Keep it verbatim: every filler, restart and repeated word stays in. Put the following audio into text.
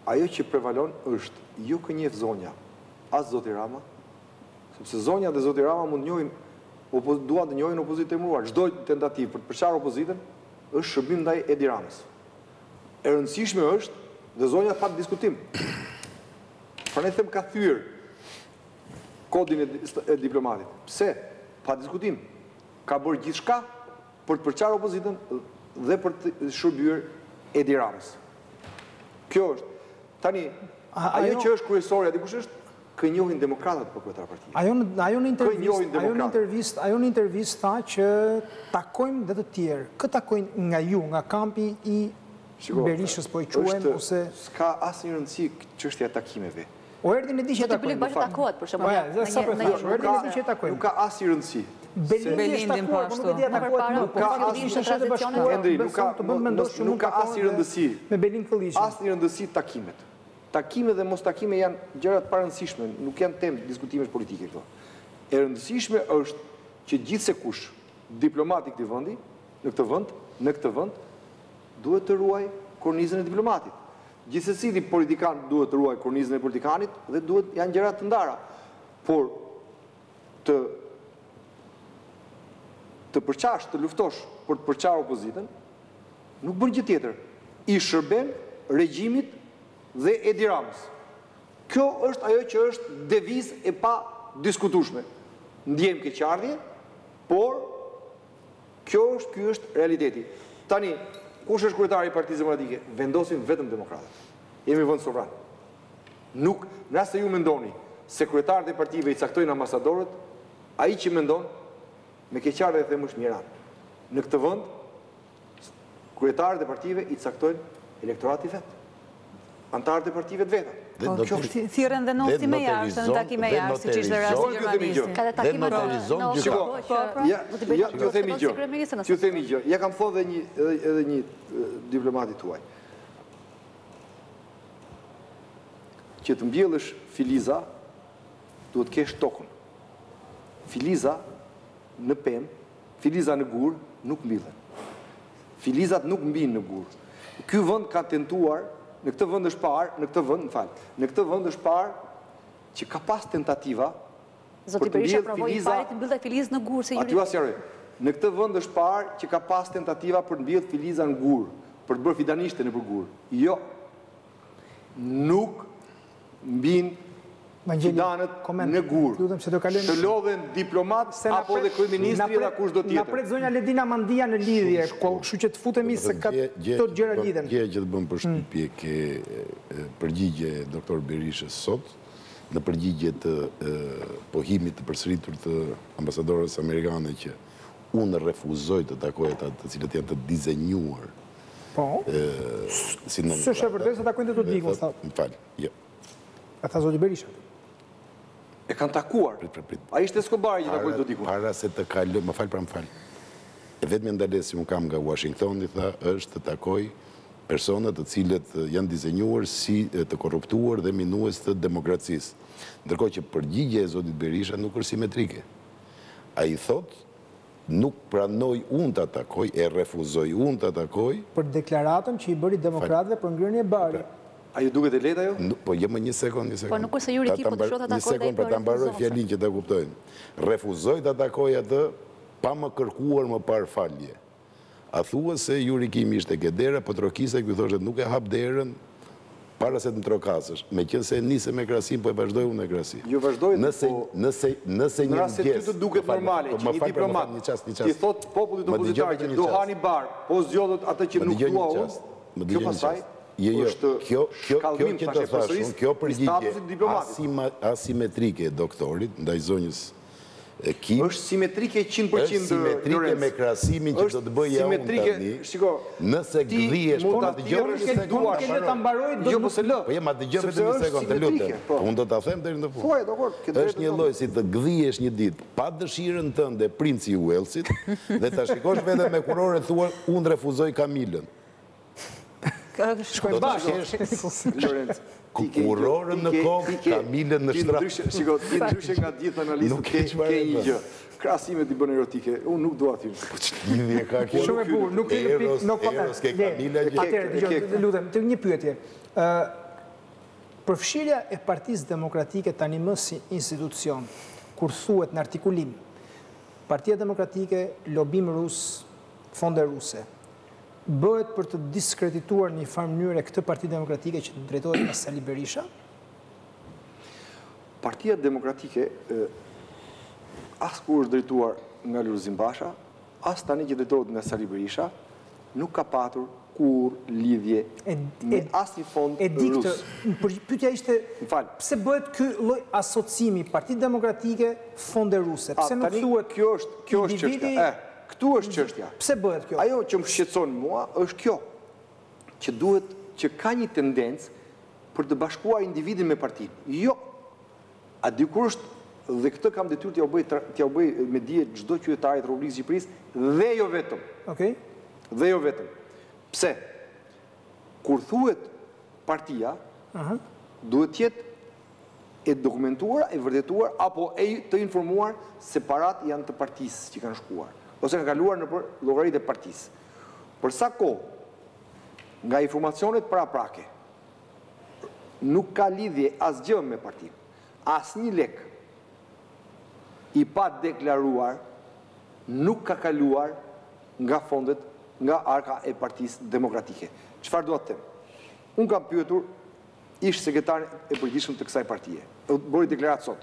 ajo që prevalon është ju kënjef zonja, as zoti Rama, sepse zonja dhe zoti Rama mund njohin, duan të njohin opozitë e muruar. Çdo tentativë për të përçarë opozitën është shërbim ndaj Edi Ramës. E rëndësishme është dhe zonja pa diskutim. Pra ne them ka thyer kodin e diplomatit. Pse? Pa diskutim. Ka bërë gjithçka për të përçarë opozitën dhe për të shërbyer Edi Ramës. Kjo është. Tani, ajo që është kryesorja, dikush është kënjohin demokratët për kryetar partia. Ajo në intervist tha që takojmë dhe të tjerë. Kë takojnë nga ju, nga kampi i Berishës, po i quajmë, ose... Ska asë një rëndësi çështja e takimeve. O erdin e di që takojnë. Bashkë takohet, për shembull. Sa për thash, o erdin e di që takojnë. Nuk ka asë një rëndësi. Belindin po ashtu. Nuk ka asë një rëndësi. Me Belin Këllishin. Asë një rëndësi takimet. Takime dhe mos takime janë gjërat parëndësishme, nuk janë temë diskutimesh politike këto. E rëndësishme është që gjithse kush diplomatik të vëndi, në këtë vënd, në këtë vënd, duhet të ruaj kornizën e diplomatit. Gjithsesi di politikan duhet të ruaj kornizën e politikanit dhe duhet janë gjërat të ndara. Por të të përqash, të luftosh për të përqarë opozitën, nuk bën gjë tjetër. I shërben regjimit dhe Edi Ramës. Kjo është ajo që është deviz e pa diskutueshme. Ndjem keqardhje, por kjo është, ky është realiteti. Tani, kush është kryetari i Partisë Demokratike? Vendosin vetëm demokratët. Jemi vend sovran. Nuk, nëse ju mendoni se kryetarët e partive i caktojnë ambasadorët, ai që mendon me keqardhje e them është Miran. Në këtë vend, kryetarët e partive i caktojnë elektorati vet. Antarët e partive të veta. Thirrën dhe nosi me jashtë, në takime jashtë, si që ishte rasti Gjermanisë. Dhe noterizon gjyka. Ja, t'ju themi gjë. T'ju themi gjë. Ja kam thonë edhe një diplomatit tuaj. Që të mbjellësh Filiza, duhet kesh tokën. Filiza në pemë, Filiza në gurë, nuk mbjellën. Filizat nuk mbijnë në gurë. Ky vend ka tentuar Në këtë vend është parë, në këtë vend, më fal. Në këtë vend është parë që ka pas tentativa Zoti Berisha provoi i pari të mbyllte Filizë në gurë se Aty asnjëri. Në këtë vend është parë që ka pas tentativa për të mbjellë Filiza në gurë, për të bërë fidanishte nëpër gurë. Jo. Nuk mbin fidanët në gurë. Të lodhen diplomat apo dhe kryeministri dhe kush do tjetër. Na pret zonja Ledina Mandia në lidhje, kështu që të futemi se ka këto gjëra lidhen. Gjëja që të bëm përshtypje ke përgjigje doktor Berishës sot, në përgjigje të pohimit të përsëritur të ambasadorës amerikane që unë refuzoj të takoj ata të cilët janë të dizenjuar. Po. Si në S'është e vërtetë se takojnë të Dodikun. Më fal, jo. A tha zoti Berisha? E kanë takuar. A ishte Skobari që takoi Dodikun? Para se të kaloj, më fal, pra më fal. E vetëm ndalesi unë kam nga Washingtoni, tha, është të takoj personat të cilët janë dizenjuar si të korruptuar dhe minues të demokracisë. Ndërkohë që përgjigja e zotit Berisha nuk është simetrike. Ai thotë, nuk pranoj unë të atakoj, e refuzoj unë të atakoj. Për deklaratën që i bëri demokratëve për ngrënie Bari. A ju duket e lehtë ajo? Po jemi një sekond, një sekond. Po nuk është se Juri Kipo të shoh të atakojë. Një sekond për ta mbaroj fjalin që ta kuptojnë. Refuzoj të atakoj atë pa më kërkuar më parë falje. A thua se Juri Kimi ishte ke dera, po trokise ky thoshte nuk e hap derën para se të më trokasësh. Meqense nise me krasim, po e vazhdoj unë me krasim. Ju vazhdoj, nëse nëse nëse një Nëse ty të duket normale që një diplomat ti thot popullit opozitar që do hani bar, po zgjodhet atë që nuk dua unë. Kjo pastaj Jo, jo, kjo shkallëmim, që të thashun, kjo përgjigje asimetrike e doktorit, ndaj zonjës Kim, është simetrike cent për cent është simetrike me krasimin që do të bëja unë tani, nëse gdhihesh, po ma dëgjoj një sekond, jo po se lë, po je ma dëgjoj vetëm një sekond, të lutem, po unë do ta them deri në fund. Është një lloj si të gdhihesh një ditë pa dëshirën tënde princi i Walesit dhe ta shikosh vetëm me kurore thua unë refuzoj Kamilën. Shkojnë bashkë. Lorenz, kurorën në kokë, Kamilën në shtrat. Shiko, ti ndryshe nga gjithë analistët ke një gjë. Krasimet i bën erotike, unë nuk dua aty. Po ç'lidhje ka kjo? Shumë e bukur, nuk e pikë, nuk po. Eros ke Kamila. Atëherë, dëgjoj, lutem, të një pyetje. Ë Përfshirja e Partisë Demokratike tani më si institucion, kur thuhet në artikulim, Partia Demokratike, lobim rus, fonde ruse, bëhet për të diskredituar një farë mënyre këtë Parti Demokratike që drejtohet nga Sali Berisha? Partia Demokratike as kur është drejtuar nga Lulzim Basha, as tani që drejtohet nga Sali Berisha, nuk ka patur kur lidhje me asnjë fond rus. Pyetja ishte, pse bëhet ky lloj asociimi Parti Demokratike fonde ruse? Pse nuk thuhet kjo është kjo është çështja? Këtu është çështja. Pse bëhet kjo? Ajo që më shqetëson mua është kjo, që duhet që ka një tendencë për të bashkuar individin me partinë. Jo. A dikur është, dhe këtë kam detyrë t'ja u bëj t'ja u bëj me dije çdo qytetari të Republikës së Shqipërisë dhe jo vetëm. Okej. Dhe jo vetëm. Pse? Kur thuhet partia, duhet tjetë e dokumentuar, e vërtetuar, apo e të informuar separat janë të partisë që kanë shkuar, ose kanë kaluar në për llogaritë e partisë. Për sa kohë, nga informacionet paraprake, nuk ka lidhje asgjë me partinë, asnjë lek i pa deklaruar nuk ka kaluar nga fondet, nga arka e Partisë Demokratike. Çfarë dua të them? Unë kam pyetur ish sekretarin e përgjithshëm të kësaj partie. Bëri deklaratë sot.